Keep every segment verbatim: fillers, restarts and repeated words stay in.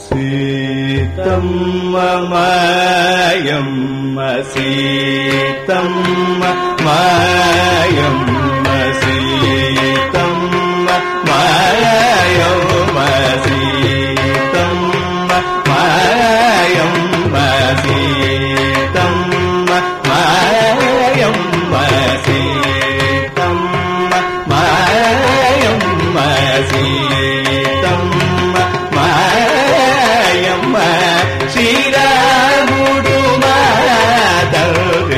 சீதம்ம மாயம்ம சீதம்ம மாயம்ம சீதம்ம மாயம்ம சீதம்ம மாயம்ம சீதம்ம மாயம்ம சீதம்ம மாயம்ம சீதம்ம மாயம்ம ஸ்ரீராமுடு மாதரு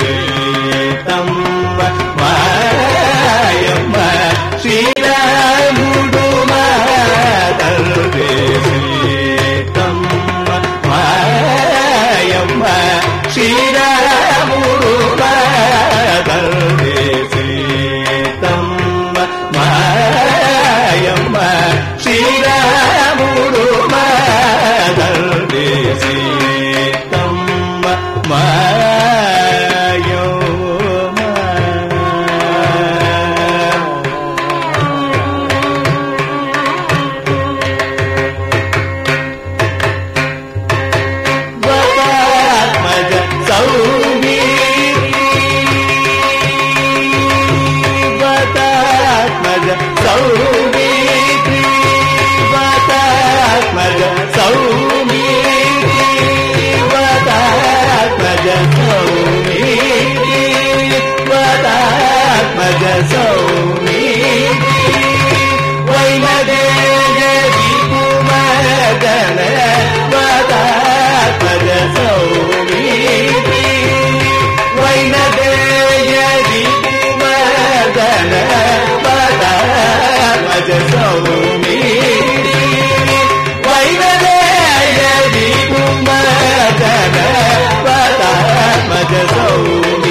சீதம்ம மாயம்ம ஸ்ரீராமுடு மாதரு சீதம்ம மாயம்ம ஸ்ரீராமுடு மாதரு சீதம்ம மாயம்ம ஸ்ரீராமுடு மாதரு சீதம்ம மாயம்ம வதாத்மஜ சௌமி வதாத்மஜ சௌமி வதாத்மஜ சௌமி வதாத்மஜ சௌமி வதாத்மஜ சௌமி வைமதேய விபுமதன வதாத்மஜ சௌமி வைமதேய விபுமதன வதாத்மஜ சௌமி வைமதேய விபுமதன வதாத்மஜ சௌமி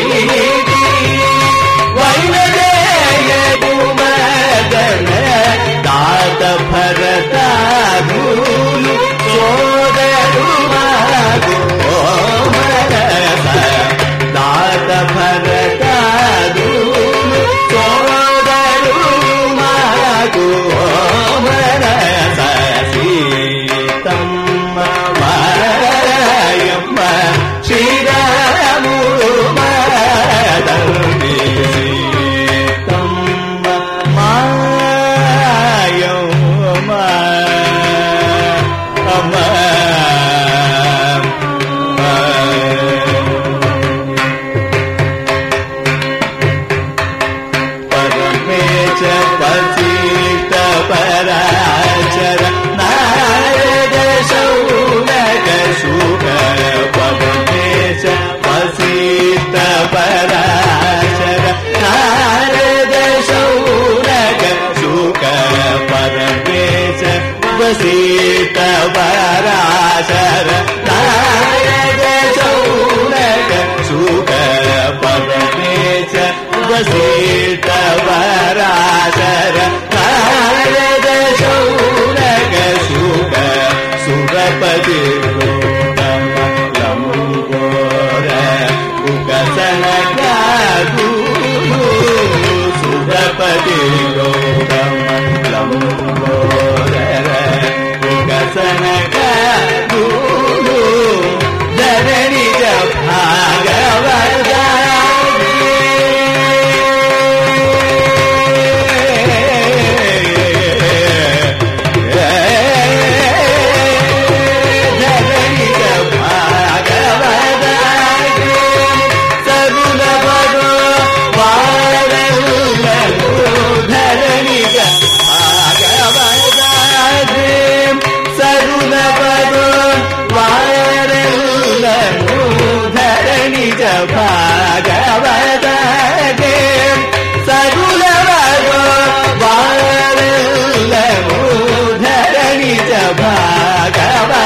வைமதேய விபுமதன தாத ಭರತಾಗುಲು ಸೋದರು ಮಾಗು ಮನಸ தாத ಭರತಾಗುಲು ಸೋದರು ಮಾಗು ಮನಸ சீதம்ம மாயம்ம ஸ்ரீராமுடு மாதரு சீதம்ம மாயம்ம அம்ம பரமேச்ச பசித பராச்சர நாரத சௌனக சுக பரமேச்ச பசித பராச்சர நாரத சௌனக சுக பரமேச்ச பசித பராச்சர நாரத சௌனக சுக பரமேச்ச பசித பராச்சர நாரத சௌனக சுக சுரபதி லம்போர உகசனக குரு சுரபதி லம்போர உகசனக குரு தரணிஜ ಭಾಗವತ ಭಾಗವತ ಸಗುಲವಗೋ ಬಾಳಲ್ಲಮು ಧರಣಿ ಜ ಭಾಗವತ